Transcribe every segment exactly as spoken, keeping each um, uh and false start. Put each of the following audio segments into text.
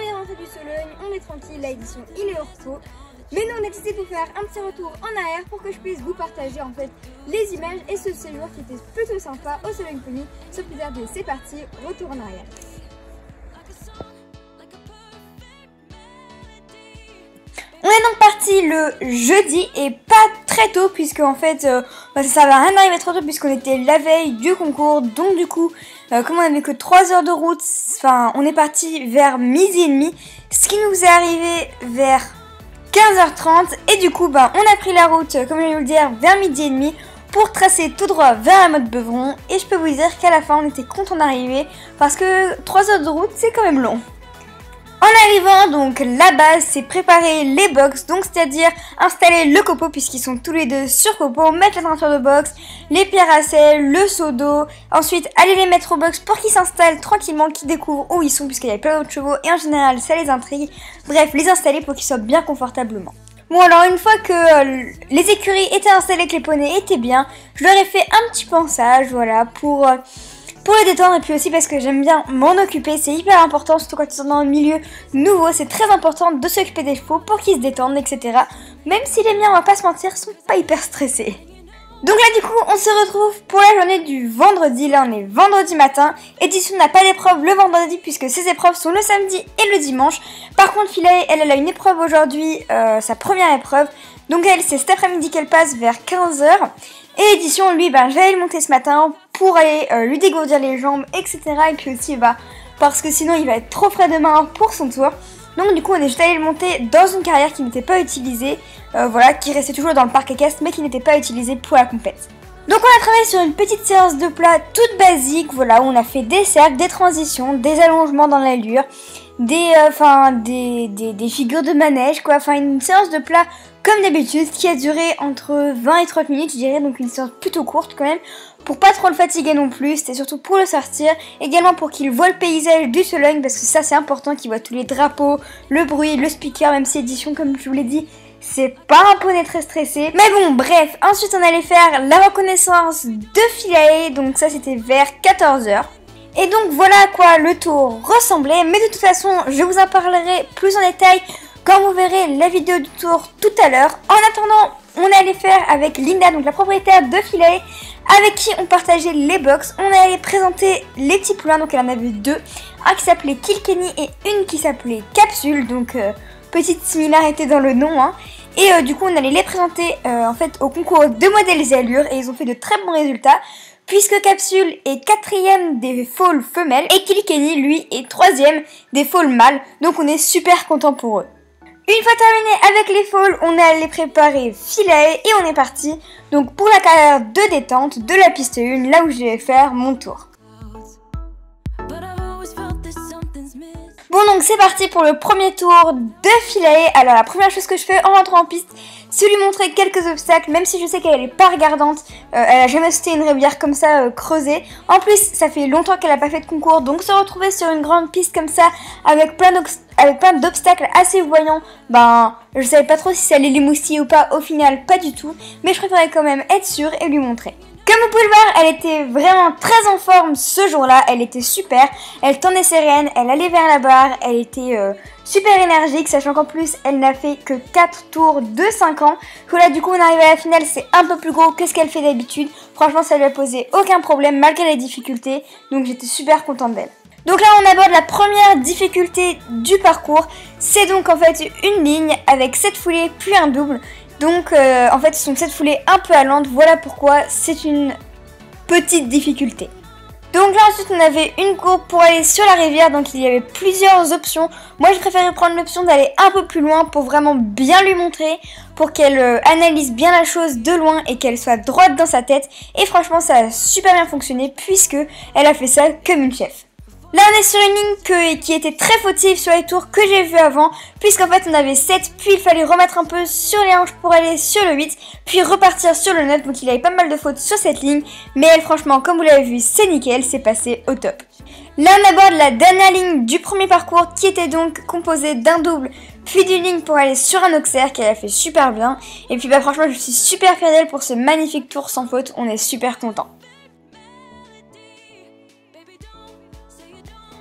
est rentré du Sologne, on est tranquille, la édition il est au repos. Mais nous on a décidé pour faire un petit retour en arrière pour que je puisse vous partager en fait les images et ce séjour qui était plutôt sympa au Sologne Pony. Sur Plusieurs D, c'est parti, retour en arrière. On est donc parti le jeudi et pas très tôt puisque en fait euh, bah, ça va rien d'arriver trop tôt puisqu'on était la veille du concours. Donc du coup euh, comme on n'avait que trois heures de route, enfin on est parti vers midi et demi, ce qui nous est arrivé vers quinze heures trente et du coup bah, on a pris la route comme je vais vous le dire vers midi et demi pour tracer tout droit vers la Motte Beuvron. Et je peux vous dire qu'à la fin on était content d'arriver parce que trois heures de route c'est quand même long. En arrivant, donc, la base, c'est préparer les box, donc c'est-à-dire installer le copeau, puisqu'ils sont tous les deux sur copeau, mettre la ceinture de box, les pierres à sel, le seau d'eau, ensuite aller les mettre au box pour qu'ils s'installent tranquillement, qu'ils découvrent où ils sont, puisqu'il y a plein d'autres chevaux, et en général, ça les intrigue. Bref, les installer pour qu'ils soient bien confortablement. Bon, alors une fois que euh, les écuries étaient installées, que les poneys étaient bien, je leur ai fait un petit pansage, voilà, pour... Euh, Pour les détendre et puis aussi parce que j'aime bien m'en occuper, c'est hyper important, surtout quand ils sont dans un milieu nouveau, c'est très important de s'occuper des chevaux pour qu'ils se détendent, et cetera. Même si les miens, on va pas se mentir, sont pas hyper stressés. Donc là du coup, on se retrouve pour la journée du vendredi, là on est vendredi matin. Édition n'a pas d'épreuve le vendredi puisque ses épreuves sont le samedi et le dimanche. Par contre, Philae, elle, elle a une épreuve aujourd'hui, euh, sa première épreuve. Donc elle, c'est cet après-midi qu'elle passe vers quinze heures. Et Édition, lui, ben, j'allais le monter ce matin pour aller euh, lui dégourdir les jambes, et cetera. Et puis aussi, bah, parce que sinon, il va être trop frais demain pour son tour. Donc du coup, on est juste allé le monter dans une carrière qui n'était pas utilisée, euh, voilà, qui restait toujours dans le parc équestre, mais qui n'était pas utilisée pour la compète. Donc on a travaillé sur une petite séance de plat toute basique, voilà, où on a fait des cercles, des transitions, des allongements dans l'allure, des, enfin, euh, des, des, des figures de manège, quoi, enfin une séance de plat comme d'habitude qui a duré entre vingt et trente minutes, je dirais, donc une séance plutôt courte quand même, pour pas trop le fatiguer non plus, c'était surtout pour le sortir, également pour qu'il voit le paysage du Sologne, parce que ça c'est important, qu'il voit tous les drapeaux, le bruit, le speaker, même si Édition, comme je vous l'ai dit, c'est pas un poney très stressé. Mais bon, bref, ensuite on allait faire la reconnaissance de Philae, donc ça c'était vers quatorze heures. Et donc voilà à quoi le tour ressemblait, mais de toute façon je vous en parlerai plus en détail quand vous verrez la vidéo du tour tout à l'heure. En attendant, on allait faire avec Linda, donc la propriétaire de Philae, avec qui on partageait les box. On allait présenter les petits poulains, donc elle en avait deux, un qui s'appelait Kilkenny et une qui s'appelait Capsule, donc euh, petite similarité dans le nom, hein. Et euh, du coup on allait les présenter euh, en fait au concours de modèles et allures et ils ont fait de très bons résultats. Puisque Capsule est quatrième des foals femelles et Kilkenny lui est troisième des foals mâles, donc on est super content pour eux. Une fois terminé avec les foals, on est allé préparer Philae et on est parti donc pour la carrière de détente de la piste un, là où je vais faire mon tour. Bon donc c'est parti pour le premier tour de Philae. Alors la première chose que je fais en rentrant en piste, c'est lui montrer quelques obstacles, même si je sais qu'elle n'est pas regardante, euh, elle a jamais sauté une rivière comme ça euh, creusée. En plus ça fait longtemps qu'elle n'a pas fait de concours, donc se retrouver sur une grande piste comme ça avec plein avec plein d'obstacles assez voyants, ben je savais pas trop si ça allait les moustiller ou pas, au final pas du tout, mais je préférais quand même être sûre et lui montrer. Comme vous pouvez le voir, elle était vraiment très en forme ce jour-là, elle était super, elle tendait ses rênes, elle allait vers la barre, elle était euh, super énergique, sachant qu'en plus elle n'a fait que quatre tours de cinq ans. Là du coup on arrive à la finale, c'est un peu plus gros que ce qu'elle fait d'habitude, franchement ça lui a posé aucun problème malgré les difficultés, donc j'étais super contente d'elle. Donc là on aborde la première difficulté du parcours, c'est donc en fait une ligne avec sept foulées puis un double. Donc euh, en fait ce sont sept foulées un peu allantes, voilà pourquoi c'est une petite difficulté. Donc là ensuite on avait une courbe pour aller sur la rivière, donc il y avait plusieurs options. Moi je préférais prendre l'option d'aller un peu plus loin pour vraiment bien lui montrer, pour qu'elle euh, analyse bien la chose de loin et qu'elle soit droite dans sa tête. Et franchement ça a super bien fonctionné puisque elle a fait ça comme une chef. Là on est sur une ligne que, qui était très fautive sur les tours que j'ai vu avant, puisqu'en fait on avait sept, puis il fallait remettre un peu sur les hanches pour aller sur le huit, puis repartir sur le neuf, donc il y avait pas mal de fautes sur cette ligne, mais elle franchement comme vous l'avez vu c'est nickel, c'est passé au top. Là on aborde la dernière ligne du premier parcours qui était donc composée d'un double, puis d'une ligne pour aller sur un auxerre qu'elle a fait super bien, et puis bah franchement je suis super fière d'elle pour ce magnifique tour sans faute, on est super content.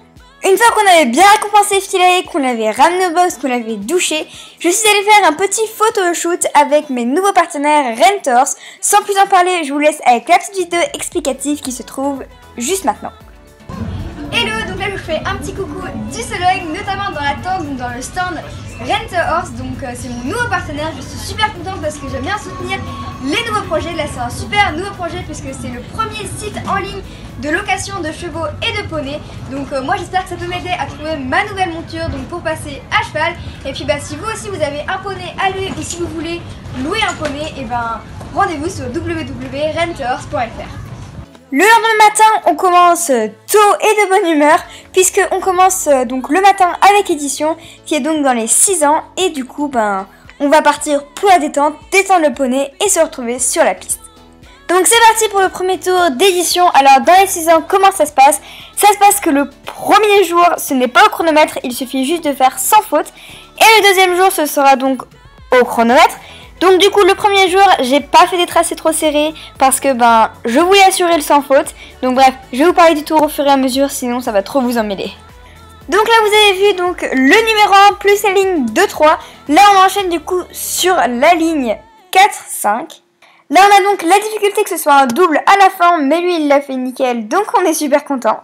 Une fois qu'on avait bien récompensé Philae, qu'on avait ramené au box, qu'on avait douché, je suis allée faire un petit photoshoot avec mes nouveaux partenaires Rentors. Sans plus en parler, je vous laisse avec la petite vidéo explicative qui se trouve juste maintenant. Hello, donc là je vous fais un petit coucou du Sologne, notamment dans la tente, donc dans le stand Rent a Horse, donc euh, c'est mon nouveau partenaire. Je suis super contente parce que j'aime bien soutenir les nouveaux projets. Là c'est un super nouveau projet puisque c'est le premier site en ligne de location de chevaux et de poneys. Donc euh, moi j'espère que ça peut m'aider à trouver ma nouvelle monture, donc pour passer à cheval. Et puis bah si vous aussi vous avez un poney à louer ou si vous voulez louer un poney, et ben rendez-vous sur w w w point rent a horse point f r. Le lendemain matin, on commence tôt et de bonne humeur, puisque on commence donc le matin avec Édition, qui est donc dans les six ans, et du coup, ben, on va partir pour la détente, détendre le poney et se retrouver sur la piste. Donc c'est parti pour le premier tour d'Édition. Alors dans les six ans, comment ça se passe? Ça se passe que le premier jour, ce n'est pas au chronomètre, il suffit juste de faire sans faute, et le deuxième jour, ce sera donc au chronomètre. Donc du coup le premier jour j'ai pas fait des tracés trop serrés parce que ben je voulais assurer le sans faute. Donc bref, je vais vous parler du tour au fur et à mesure, sinon ça va trop vous emmêler. Donc là vous avez vu donc le numéro un plus la ligne deux trois. Là on enchaîne du coup sur la ligne quatre cinq. Là on a donc la difficulté que ce soit un double à la fin, mais lui il l'a fait nickel, donc on est super content.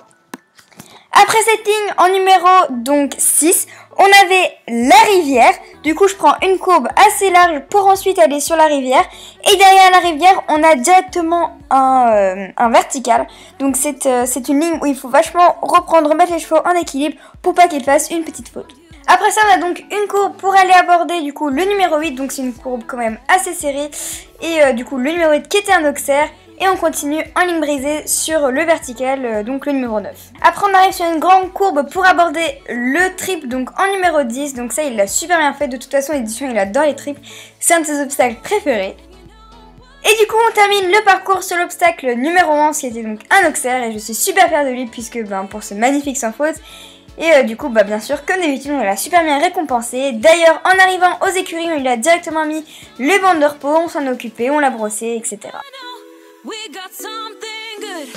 Après cette ligne en numéro donc six, on avait la rivière. Du coup je prends une courbe assez large pour ensuite aller sur la rivière. Et derrière la rivière on a directement un, euh, un vertical. Donc c'est euh, c'est une ligne où il faut vachement reprendre, remettre les chevaux en équilibre pour pas qu'ils fassent une petite faute. Après ça on a donc une courbe pour aller aborder du coup le numéro huit. Donc c'est une courbe quand même assez serrée. Et euh, du coup le numéro huit qui était un auxerre. Et on continue en ligne brisée sur le vertical, euh, donc le numéro neuf. Après on arrive sur une grande courbe pour aborder le triple, donc en numéro dix. Donc ça il l'a super bien fait, de toute façon Édition il adore les triples, c'est un de ses obstacles préférés. Et du coup on termine le parcours sur l'obstacle numéro onze qui était donc un auxerre. Et je suis super fière de lui puisque ben, pour ce magnifique sans faute. Et euh, du coup, bah, bien sûr, comme d'habitude, on l'a super bien récompensé. D'ailleurs, en arrivant aux écuries, on lui a directement mis les bandes de repos, on s'en est occupé, on l'a brossé, et cetera. We got something good.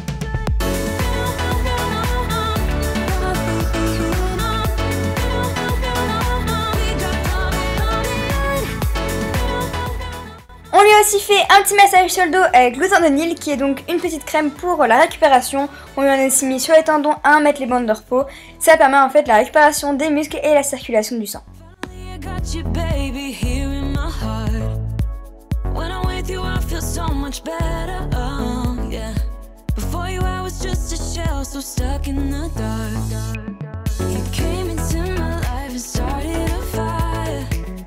On lui a aussi fait un petit massage sur le dos avec l'Outendonil qui est donc une petite crème pour la récupération. On lui en a aussi mis sur les tendons à mettre les bandes de repos. Ça permet en fait la récupération des muscles et la circulation du sang. So much better, oh, yeah. Before you I was just a shell, so stuck in the dark. You came into my life and started a fire.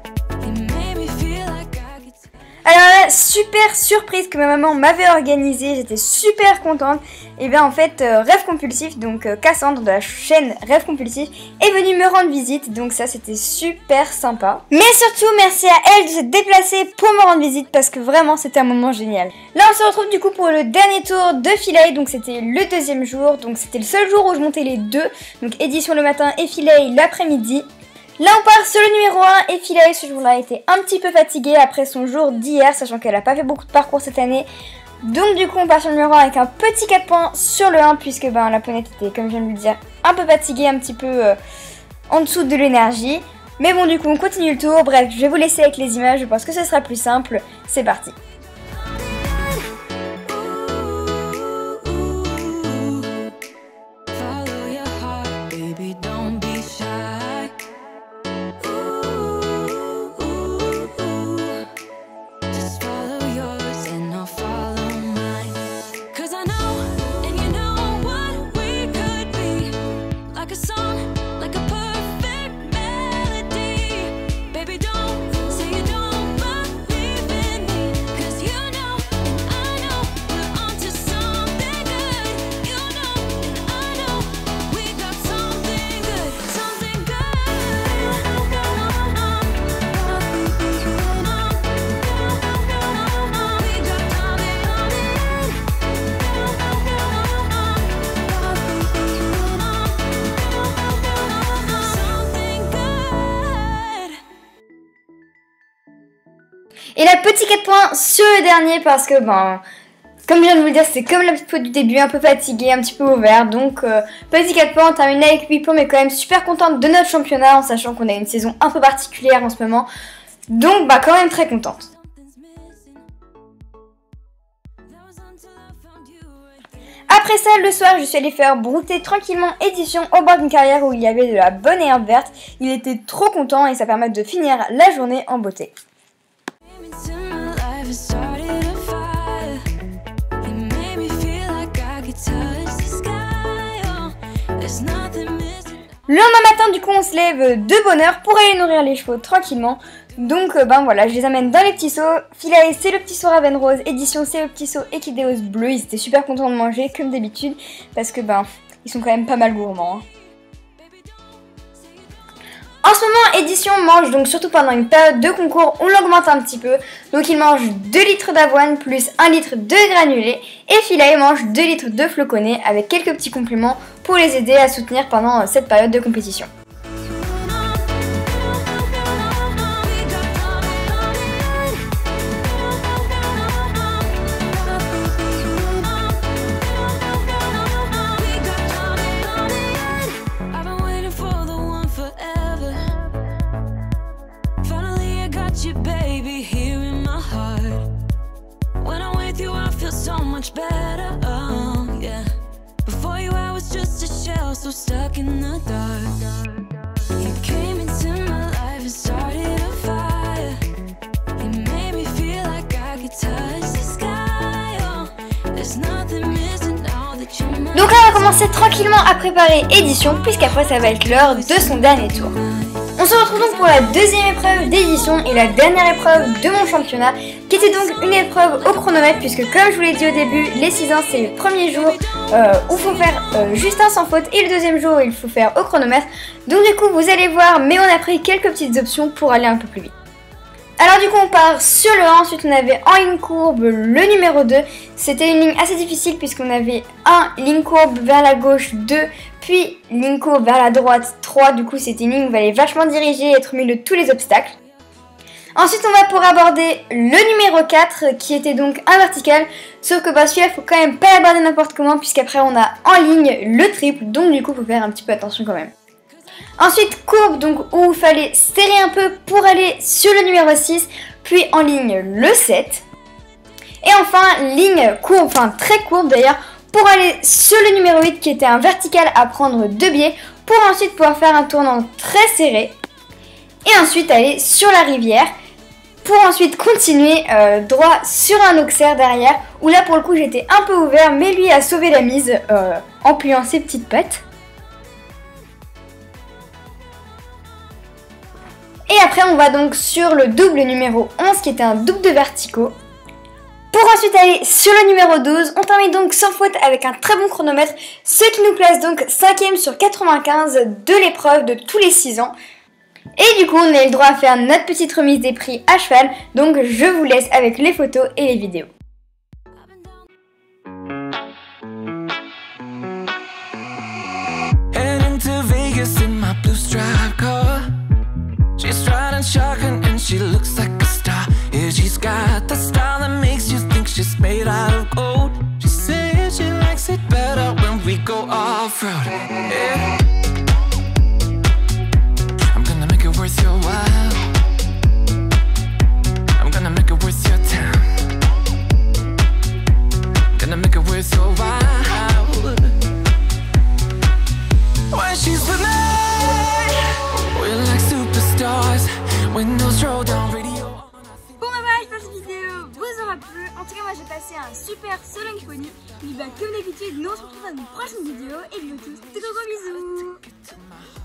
You made me feel like I could... Alors là, super surprise que ma maman m'avait organisée, j'étais super contente. Et bien en fait, euh, Rêve Compulsif, donc euh, Cassandre de la chaîne Rêve Compulsif, est venue me rendre visite, donc ça c'était super sympa. Mais surtout, merci à elle de se déplacer pour me rendre visite parce que vraiment c'était un moment génial. Là on se retrouve du coup pour le dernier tour de Philae, donc c'était le deuxième jour, donc c'était le seul jour où je montais les deux, donc Édition le matin et Philae l'après-midi. Là on part sur le numéro un et Philae ce jour-là était un petit peu fatiguée après son jour d'hier, sachant qu'elle n'a pas fait beaucoup de parcours cette année. Donc du coup on part sur le numéro un avec un petit quatre points sur le un puisque ben, la ponette était, comme je viens de le dire, un peu fatiguée, un petit peu euh, en dessous de l'énergie. Mais bon du coup on continue le tour, bref je vais vous laisser avec les images, je pense que ce sera plus simple, c'est parti. Et la petite quatre points sur le dernier parce que ben Comme je viens de vous le dire, c'est comme la petite peau du début, un peu fatiguée, un petit peu ouvert. Donc, euh, petit quatre points, on termine avec huit points, mais quand même super contente de notre championnat, en sachant qu'on a une saison un peu particulière en ce moment. Donc, bah, quand même très contente. Après ça, le soir, je suis allée faire brouter tranquillement édition au bord d'une carrière où il y avait de la bonne herbe verte. Il était trop content et ça permet de finir la journée en beauté. Le lendemain matin, du coup, on se lève de bonne heure pour aller nourrir les chevaux tranquillement. Donc, euh, ben voilà, je les amène dans les petits seaux. Philae, c'est le petit seau Raven Rose. Édition, c'est le petit seau Equideos bleu. Ils étaient super contents de manger, comme d'habitude, parce que, ben, ils sont quand même pas mal gourmands. Hein. En ce moment, Édition mange, donc surtout pendant une période de concours, on l'augmente un petit peu. Donc, il mange deux litres d'avoine plus un litre de granulés. Et Philae mange deux litres de floconnés avec quelques petits compléments pour les aider à soutenir pendant cette période de compétition. Better, oh yeah. Before you I was just a shell, so stuck in the dark. You came into my life and started a fire. You made me feel like I could touch the sky. Oh, there's nothing missing now that you're mine. Donc là on va commencer tranquillement à préparer Édition, puisqu'après ça va être l'heure de son dernier tour. On se retrouve donc pour la deuxième épreuve d'Édition et la dernière épreuve de mon championnat, qui était donc une épreuve au chronomètre, puisque comme je vous l'ai dit au début, les six ans c'est le premier jour euh, où il faut faire euh, juste un sans faute et le deuxième jour où il faut faire au chronomètre. Donc du coup vous allez voir, mais on a pris quelques petites options pour aller un peu plus vite. Alors du coup on part sur le un, ensuite on avait en ligne courbe le numéro deux. C'était une ligne assez difficile puisqu'on avait un ligne courbe vers la gauche, deux, puis ligne courbe vers la droite, trois. Du coup c'était une ligne où il fallait vachement diriger et être au milieu de tous les obstacles. Ensuite on va pour aborder le numéro quatre qui était donc un vertical. Sauf que bah, celui-là il faut quand même pas l'aborder n'importe comment puisqu'après on a en ligne le triple. Donc du coup il faut faire un petit peu attention quand même. Ensuite, courbe, donc où il fallait serrer un peu pour aller sur le numéro six, puis en ligne le sept. Et enfin, ligne courbe, enfin très courbe d'ailleurs, pour aller sur le numéro huit qui était un vertical à prendre deux biais, pour ensuite pouvoir faire un tournant très serré. Et ensuite aller sur la rivière, pour ensuite continuer euh, droit sur un auxerre derrière, où là pour le coup j'étais un peu ouvert, mais lui a sauvé la mise euh, en pliant ses petites pattes. Et après on va donc sur le double numéro onze qui était un double de verticaux. Pour ensuite aller sur le numéro douze, on termine donc sans faute avec un très bon chronomètre, ce qui nous place donc cinquième sur quatre-vingt-quinze de l'épreuve de tous les six ans. Et du coup on a eu le droit à faire notre petite remise des prix à cheval, donc je vous laisse avec les photos et les vidéos. She's riding shotgun and she looks like a star. Yeah, she's got the style that makes you think she's made out of gold. She says she likes it better when we go off-road. Yeah. I'm gonna make it worth your while. I'm gonna make it worth your time. Gonna make it worth your while. When she's with me, we're like superstars. Windows roll down radio. Bon bah voilà, j'espère que cette vidéo vous aura plu. En tout cas moi j'ai passé un super Solène Pony. Et bah comme d'habitude, nous on se retrouve dans une prochaine vidéo. Et je vous tous des gros gros bisous.